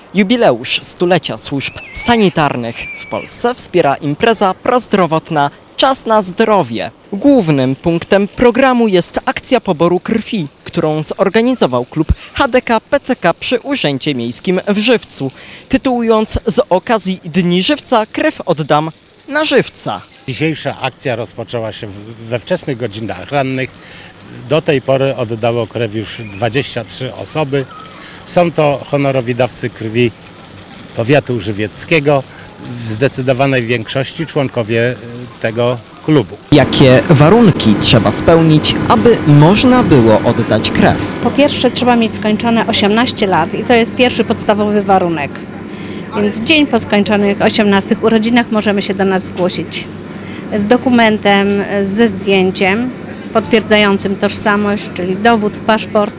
Jubileusz stulecia służb sanitarnych w Polsce wspiera impreza prozdrowotna Czas na zdrowie. Głównym punktem programu jest akcja poboru krwi, którą zorganizował klub HDK PCK przy Urzędzie Miejskim w Żywcu, tytułując z okazji Dni Żywca krew oddam na żywca. Dzisiejsza akcja rozpoczęła się we wczesnych godzinach rannych. Do tej pory oddało krew już 23 osoby. Są to honorowi dawcy krwi powiatu żywieckiego, w zdecydowanej większości członkowie tego klubu. Jakie warunki trzeba spełnić, aby można było oddać krew? Po pierwsze trzeba mieć skończone 18 lat i to jest pierwszy podstawowy warunek. Więc dzień po skończonych 18 urodzinach możemy się do nas zgłosić z dokumentem, ze zdjęciem potwierdzającym tożsamość, czyli dowód, paszport.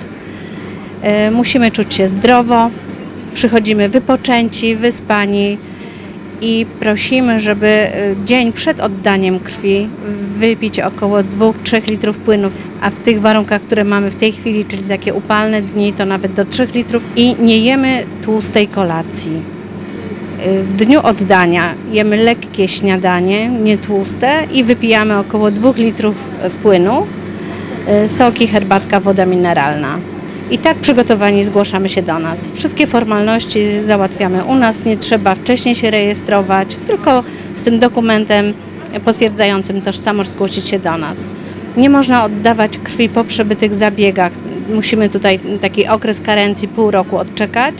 Musimy czuć się zdrowo, przychodzimy wypoczęci, wyspani i prosimy, żeby dzień przed oddaniem krwi wypić około 2-3 litrów płynów, a w tych warunkach, które mamy w tej chwili, czyli takie upalne dni, to nawet do 3 litrów i nie jemy tłustej kolacji. W dniu oddania jemy lekkie śniadanie, nie tłuste i wypijamy około 2 litrów płynu, soki, herbatka, woda mineralna. I tak przygotowani zgłaszamy się do nas. Wszystkie formalności załatwiamy u nas, nie trzeba wcześniej się rejestrować, tylko z tym dokumentem potwierdzającym tożsamość zgłosić się do nas. Nie można oddawać krwi po przebytych zabiegach. Musimy tutaj taki okres karencji pół roku odczekać.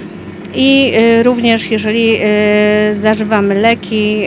I również jeżeli zażywamy leki,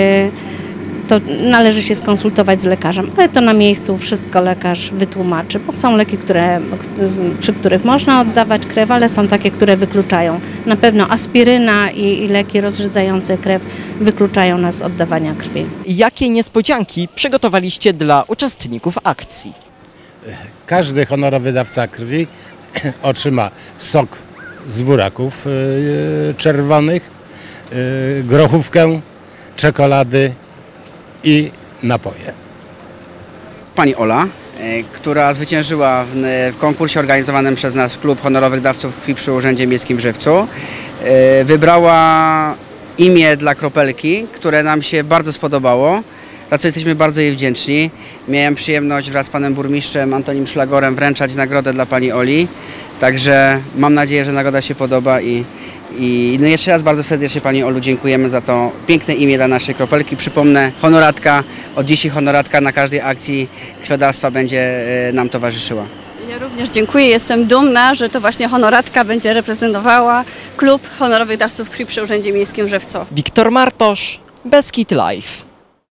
to należy się skonsultować z lekarzem, ale to na miejscu wszystko lekarz wytłumaczy, bo są leki, przy których można oddawać krew, ale są takie, które wykluczają. Na pewno aspiryna i leki rozrzedzające krew wykluczają nas z oddawania krwi. Jakie niespodzianki przygotowaliście dla uczestników akcji? Każdy honorowy dawca krwi otrzyma sok z buraków czerwonych, grochówkę, czekolady i napoje. Pani Ola, która zwyciężyła w konkursie organizowanym przez nasz klub honorowych dawców krwi przy Urzędzie Miejskim w Żywcu, wybrała imię dla kropelki, które nam się bardzo spodobało, za co jesteśmy bardzo jej wdzięczni. Miałem przyjemność wraz z panem burmistrzem Antonim Szlagorem wręczać nagrodę dla pani Oli, także mam nadzieję, że nagroda się podoba i no jeszcze raz bardzo serdecznie pani Olu dziękujemy za to piękne imię dla naszej kropelki. Przypomnę, honoratka, od dzisiaj honoratka na każdej akcji krwiodawstwa będzie nam towarzyszyła. Ja również dziękuję, jestem dumna, że to właśnie honoratka będzie reprezentowała klub honorowych dawców krwi przy Urzędzie Miejskim w Żywcu. Wiktor Martosz, Beskid Live.